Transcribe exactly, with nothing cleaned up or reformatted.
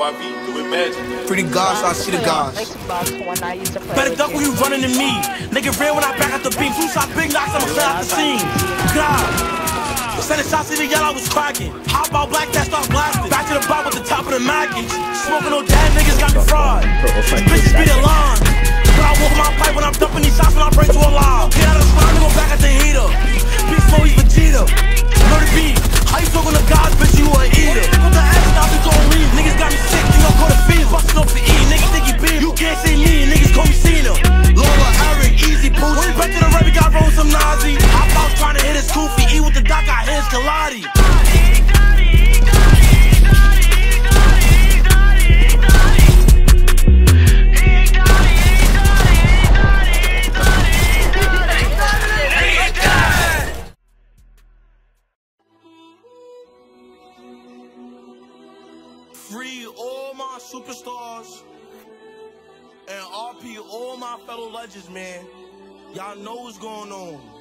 Yo, I beat do it magic. Pretty gosh, I see the gosh. Better duck when you running to me. Nigga ran when I back out the beam. Two shot big knocks, I'ma clear out the scene. God. Sending shots to the yellow, I was cracking. How about black that start blasting? Back to the bar with the top of the Mackins. Smoking on dad niggas got me fried. Bitches be the line. But I walk my pipe when I'm dumping these shots when I pray to Allah. Get out of the slime, go back at the heater. Beast slow, he's Vegeta. Murder beat. How you talking to God, bitch, you a eater? Put the ass down, we gon' leave. Niggas got me sick, you gon' go to feed. Bustin' off the E, niggas think he beat. You can't see me, niggas call me Cena. Lola, Eric, easy boots. When we back to the rep, we got roll some Nazi. Hop out trying to hit his goofy. Eat with the doc, I hit his Kaladi. Free all my superstars and R P all my fellow legends, man. Y'all know what's going on.